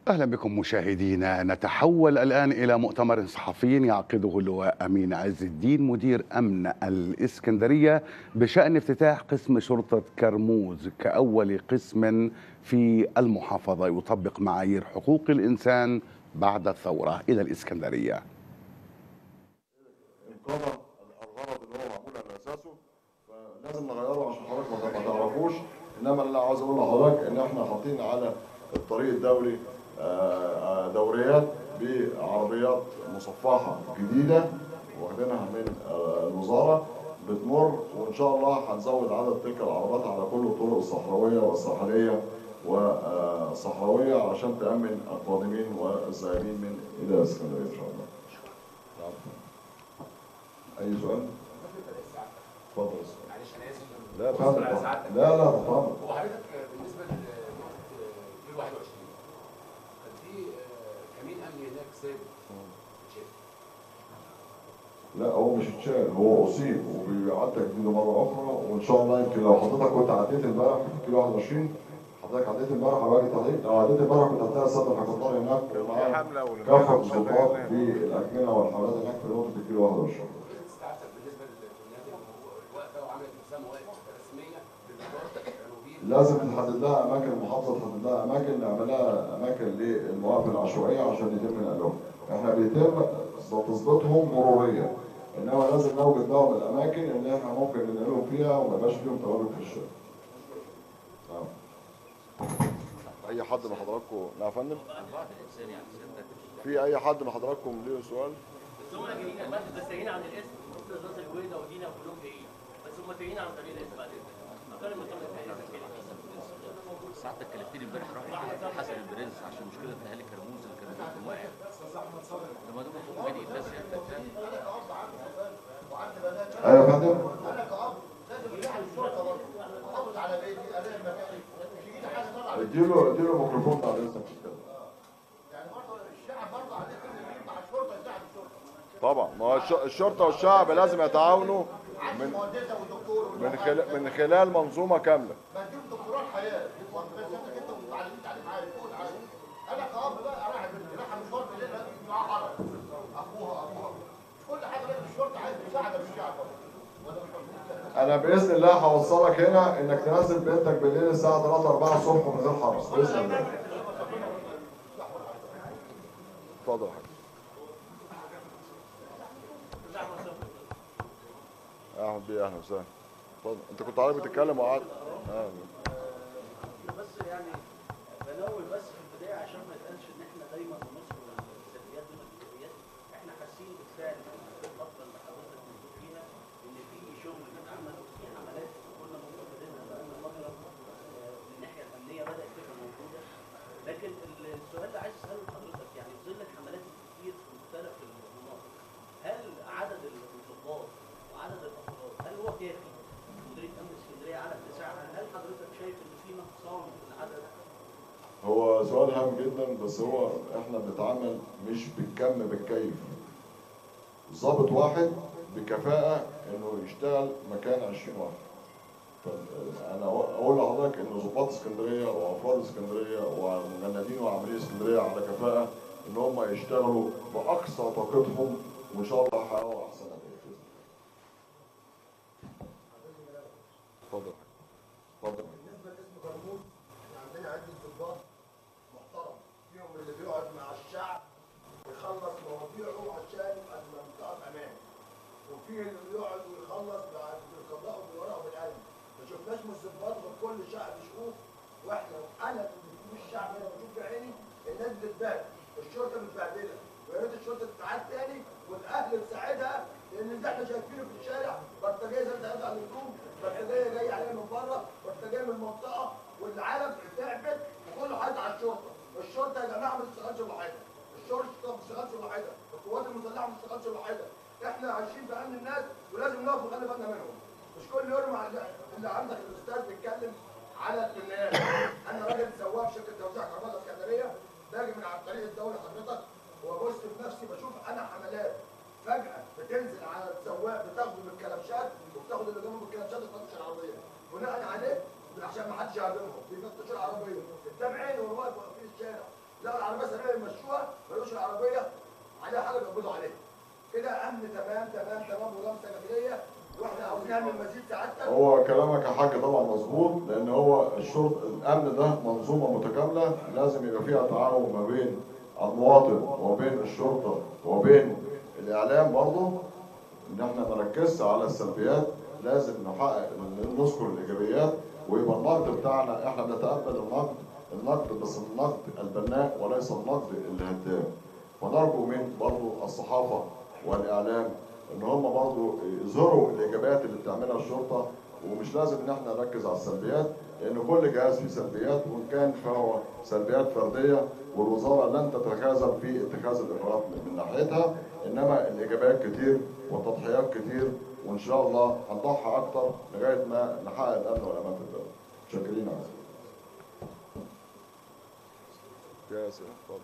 أهلا بكم مشاهدينا. نتحول الآن إلى مؤتمر صحفي يعقده اللواء أمين عز الدين مدير أمن الإسكندرية بشأن افتتاح قسم شرطة كرموز كأول قسم في المحافظة يطبق معايير حقوق الإنسان بعد الثورة إلى الإسكندرية. انقضى الغرض اللي هو معمول على اساسه، فلازم نغيره عشان حضرتك ما تعرفوش. انما اللي عاوز اقول لحضرتك ان احنا حاطين على الطريق الدولي دوريات بعربيات مصفحه جديده واخدينها من الوزاره بتمر، وان شاء الله هنزود عدد تلك العربات على كل الطرق الصحراويه والساحليه والصحراويه علشان تامن القادمين والذاهبين من الى اسكندريه ان شاء الله. اي سؤال؟ اتفضل. معلش انا اسف. لا فعلا. لا لا طبعا. هو حضرتك بالنسبه لنقطه 21 كان في كمين امني هناك ساب اتشال. لا هو مش اتشال، هو اصيب وبيعاد تجديده مره اخرى، وان شاء الله يمكن لو حضرتك كنت عديت امبارح في كيلو 21 حضرتك عديت امبارح هباجي تعليق، لو عديت امبارح كنت هتلاقي السد الحكومي هناك معاه كافه السلطات في الاكمنه والحملات هناك في نقطه الكيلو 21. لازم تحدد لها اماكن، المحافظه تحدد لها اماكن، نعمل لها اماكن للمواقف العشوائيه عشان يتم نقلهم. احنا بيتم تظبيطهم مروريا، انما لازم نوجد لهم الاماكن اللي احنا ممكن ننقلهم فيها وما يبقاش فيهم تواجد في الشارع. نعم. اي حد من حضراتكم؟ نعم يا فندم. في اي حد من حضراتكم ليه سؤال؟ بس هم جايين بس جايين عن الاسم، راس الجويده ودينا كلهم جايين، بس هم جايين عن طريق الاسم بعد كده. مكان المطار ساعتك كلفتني امبارح راح حسن البرنس عشان مشكله اهالي كرموز اللي كانوا واقع. لما دول المفروض بادئ الناس ايوه يا فندم. انا كأب لازم الاقي الشرطه برضه احافظ على بيتي، الاقي مكاني، مش يجي حاجه طالعه. اديله الميكروفون بعد اذنك. يعني برضه الشعب برضه عليه كل مع الشرطه يساعد الشرطه. طبعا ما هو الشرطه والشعب لازم يتعاونوا مهندسه ودكتور من خلال منظومه كامله. بديهم دكتوراه الحياه، بس انت متعلمين تعليم عالي فوق العالي. انا كأب بقى رايح بنتي رايحه مشوار بالليل معاها حرج ابوها مش كل حاجه لازم الشرطه عايز مساعده من الشعب. انا باذن الله هوصلك هنا انك تنزل بنتك بالليل الساعه 3 4 الصبح من غير حرج باذن الله. اتفضل يا حاج. احمد بيه اهلا وسهلا. اتفضل. انت كنت عارف بتتكلم وقعدت. بس يعني بنوه بس في البدايه عشان ما يتقالش ان احنا دايما بنذكر السلبيات دون الايجابيات، احنا حاسين بالفعل في الفتره اللي حضرتك موجود فيها ان في شغل بيتعمل وفي حملات كنا متفقدينها بقالنا فتره من الناحيه الامنيه بدات تبقى موجوده، لكن السؤال اللي عايز اساله لحضرتك يعني في ظل الحملات الكتير في مختلف المناطق، هل عدد الضباط وعدد الافراد هل هو كافي؟ مديريه امن اسكندريه على اتساعها، هل حضرتك شايف ان في نقصان في العدد؟ هو سؤال هام جدا، بس هو احنا بنتعامل مش بالكم بالكيف. ضابط واحد بكفاءة انه يشتغل مكان 20 واحد. انا اقول لحضرتك ان ضباط اسكندريه وافراد اسكندريه ومجندين وعاملين اسكندريه على كفاءة ان هم يشتغلوا باقصى طاقتهم، وان شاء الله يحققوا احسن نتائج. اتفضل. اتفضل. بالنسبه لاسم كرموز عندنا عده ضباط محترم، فيهم اللي بيقعد مع الشعب يخلص مواضيعه عشان المنطقه امان، وفي اللي بيقعد ويخلص بعد بالقضاء وبالورق وبالقلم. ما شفناش من الضباط غير كل شعب شؤون، واحنا انا في الشعب انا بشوف بعيني الناس بتتبهدل، الشرطه متبهدله، ويا ريت الشرطه تتعاد تاني والاهل تساعدها، لان اللي احنا شايفينه في الشارع بلطجيه زي ما انت على اليوتيوب، بلطجيه جايه علينا من بره، بلطجيه من المنطقه، والعالم تعبت وكله حاطط على الشرطه. الشرطه يا جماعه ما تشتغلش لوحدها، الشرطه ما تشتغلش لوحدها، القوات المسلحه ما تشتغلش لوحدها، احنا عايشين في امن الناس ولازم نقف ونخلي بالنا منهم. مش كل يوم اللي عندك الاستاذ بيتكلم على الناس. انا راجل سواق في شركه توزيع كهرباء اسكندريه، باجي من على الطريق الدولي حضرتك وابص في نفسي بشوف انا حملات فجاه بتنزل على السواق بتاخده من الكلبشات وبتاخد اللي جنبه من الكلبشات وتفتش العربيه، بناء عليه عشان ما حدش يهاجمهم بيفتشوا العربيه قدام عيني وهو واقف في الشارع، لا العربيه نعمل مزيد سعادتك؟ هو كلامك يا حاج طبعا مظبوط، لان هو الامن ده منظومه متكامله لازم يبقى فيها تعاون ما بين المواطن وبين الشرطه وبين الاعلام برضه، ان احنا ما نركزش على السلبيات، لازم نذكر الايجابيات، ويبقى النقد بتاعنا احنا بنتقبل النقد بس النقد البناء وليس النقد الهدام. ونرجو من برضه الصحافه والاعلام ان هم برضه يظهروا الايجابيات اللي بتعملها الشرطه، ومش لازم ان احنا نركز على السلبيات، لان كل جهاز فيه سلبيات، وان كان فهو سلبيات فرديه، والوزاره لن تتخاذل في اتخاذ الاجراءات من ناحيتها، انما الايجابيات كتير والتضحيات كتير، وان شاء الله هنضحي اكتر لغايه ما نحقق الامن والامان في البلد. متشكرين يا عزيزي. ياسر اتفضل.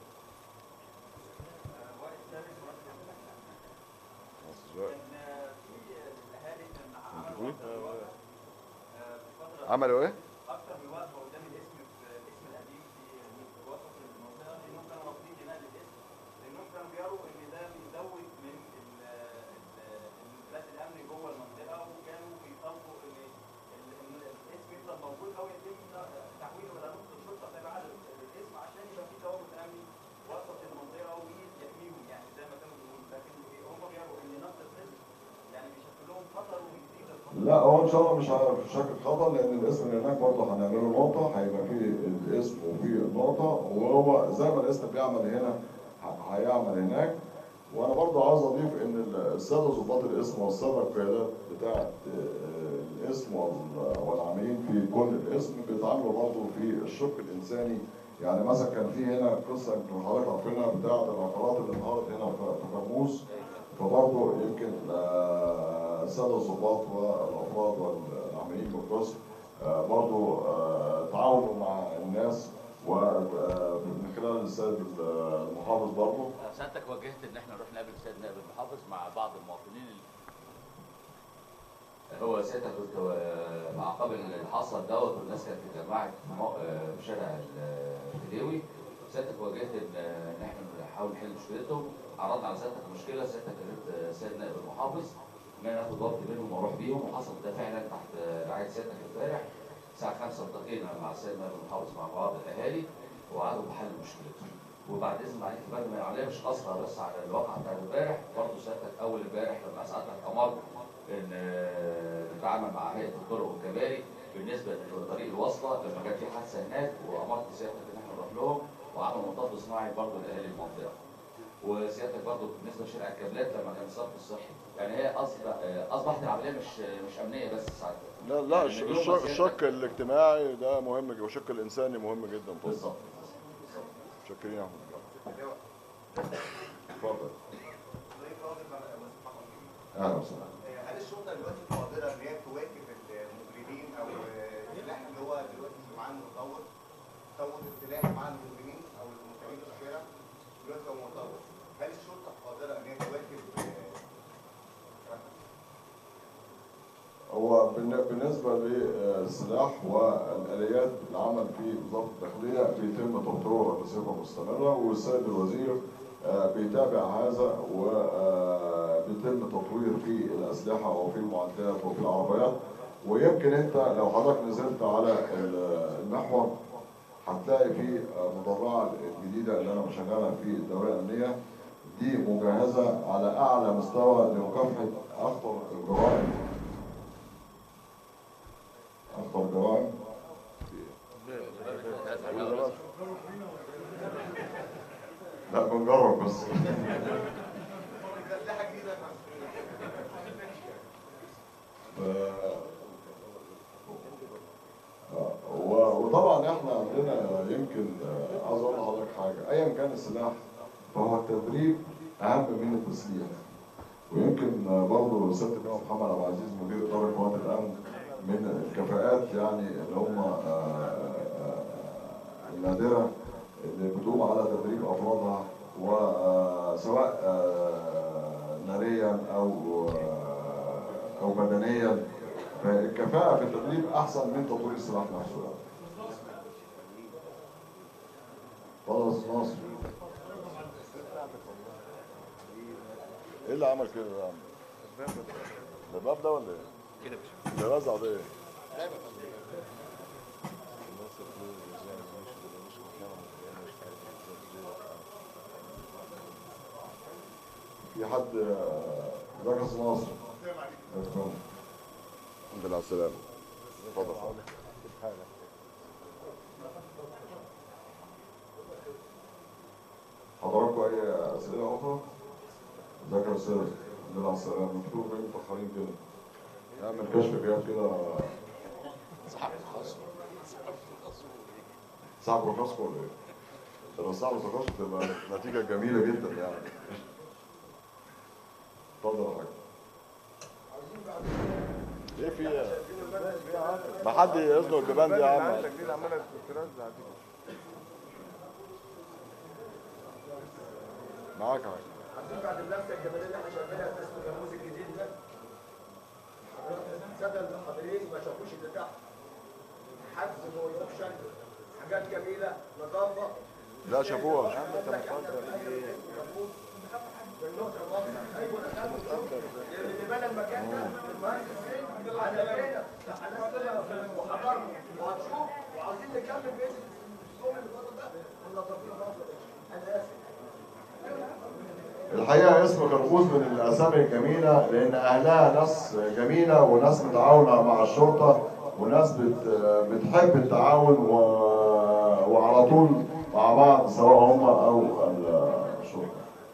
عملوا ايه؟ اكثر من وقفه قدام الاسم القديم في وسط المنطقه، لانهم كانوا رافضين نقل الاسم، لانهم كانوا بيروا ان ده بيزود من انفلات الامن جوه المنطقه، وكانوا بيطالبوا ان الاسم يفضل موجود او يتم تحويله الى نقطه شرطه تابعه للاسم عشان يبقى في تواجد امني وسط المنطقه ويحميهم، يعني زي ما كانوا بيقولوا، لكن هم بيروا ان نقل الاسم يعني بيشكل لهم خطر وبيزيد الخطر. لا هو ان شاء الله مش هيشكل خطر، لان الاسم اللي هناك برضه هنعمله نقطه، هيبقى فيه الاسم وفيه النقطه، وهو زي ما الاسم بيعمل هنا هيعمل هناك. وانا برضه عاوز اضيف ان الساده ضباط الاسم والساده القيادات بتاعه الاسم والعاملين في كل الاسم بيتعاملوا برضه في الشق الانساني. يعني مثلا كان في هنا قصه يمكن حضرتك عارفينها بتاعه العقارات اللي انهارت هنا في كرموز، فبرضه يمكن الساده الضباط والافراد والعاملين بالقسم برضه تعاونوا مع الناس، ومن خلال السيد المحافظ برضه. سيادتك وجهت ان احنا نروح نقابل السيد نائب المحافظ مع بعض المواطنين هو سيادتك كنت مع قبل اللي حصل دوت، والناس كانت اتجمعت في شارع الفديوي. سيادتك وجهت ان احنا نحاول نحل مشكلتهم، عرضنا على سيادتك المشكله، سيادتك قالت السيد نائب المحافظ ان انا اخد وقت منهم واروح بيهم، وحصل ده فعلا تحت رعايه سيادتك امبارح الساعه 5 التقينا مع السيد نائب المحافظ مع بعض الاهالي وقعدوا بحل مشكلتهم. وبعد اذن معاليك بدل ما يعلمش اصلا بس على الواقع بتاع امبارح، برضه سيادتك اول امبارح لما ساعتك امرت ان نتعامل مع هيئه الطرق والكباري بالنسبه لطريق الوصله لما كان في حادثه هناك، وامرت سيادتك ان احنا نروح لهم وعملوا مطب صناعي برضه لاهالي المنطقه. وسيادتك برضه بالنسبه لشارع الكابلات لما كان الصرف الصحي، يعني هي اصبحت العمليه مش امنيه بس ساعتها. لا يعني الشق الاجتماعي ده مهم جدا، والشق الانساني مهم جدا طبعا. بالظبط. متشكرين يا احمد. اتفضل. اهلا وسهلا. هل الشرطه دلوقتي قادره ان هي تواكب المجرمين او السلاح اللي هو دلوقتي معاه المتطور، تطور السلاح مع المجرمين او المتهمين في الشارع دلوقتي هو متطور، هل الشرطه قادره ان هي تواكب؟ هو بالنسبه للسلاح والاليات العمل في وزاره الداخليه بيتم تطويرها بصفه مستمره، والسيد الوزير بيتابع هذا، وبيتم تطوير في الاسلحه وفي المعدات وفي العربيات. ويمكن انت لو حضرتك نزلت على المحور هتلاقي في مدرعه الجديده اللي انا بشغلها في الدوريه الامنيه، دي مجهزه على اعلى مستوى لمكافحه اخطر الجرائم. اخطر الجرائم لا بنجرب بس. وطبعا احنا عندنا يمكن عايز اقول لحضرتك حاجه، ايا كان السلاح فهو التدريب اهم من التسليح. ويمكن برضه سياده الامام محمد عبد العزيز مدير اداره قوات الامن من الكفاءات يعني اللي هم النادره اللي بتقوم على تدريب افرادها، وسواء ناريا او بدنيا، فالكفاءه في التدريب احسن من تطوير السلاح نفسه. اتفضل يا استاذ ناصر. ايه اللي عمل كده يا عم؟ الباب ده ولا ايه؟ ده رزع ده ايه؟ في حد ازيك يا استاذ ناصر؟ الحمد لله على السلامة. اتفضل. حضراتكم أي أسئلة أخرى؟ ازيك يا أستاذ؟ الحمد لله على السلامة. انتوا جايين متأخرين كده. نعمل كشف جهاز كده. صعب الخصم ولا إيه؟ لو صعب الخصم تبقى نتيجة جميلة جدا يعني. اتفضل يا حاج. ايه في ايه؟ ما حد يزنق البيبان دي يا عم. معاك يا حاج. عايزين بعد اللفه الجماليه اللي احنا شايفينها في اسم الجاموس الجديد ده، الساده الحاضرين ما شافوش اللي تحت. حجز اوبشن، حاجات جميله، نظافه. لا شافوها. ايوه انا اللي بنى المكان ده المهندسين على بينا وحضرنا وهتشوف وعاوزين نكمل بيت الصوم اللي فضل ده ونظافين برضه. انا اسف. الحقيقة اسم كرموز من الأسامي الجميلة لأن أهلها ناس جميلة وناس متعاونة مع الشرطة وناس بتحب التعاون وعلى طول مع بعض سواء هم أو الشرطة.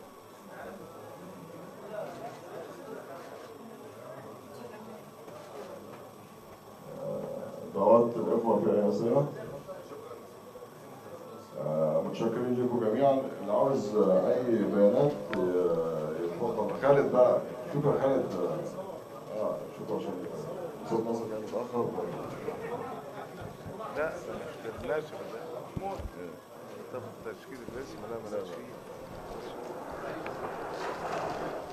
دعوات الإخوة في أي أسئلة؟ متشكرين لكم جميعا. اللي عاوز اي بيانات يتفضل. خالد بقى شوف يا خالد. شوف عشان صوت مصر كان متاخر. لا ما اختلفناش طب تشكيل الاسم لا ملاش فيه.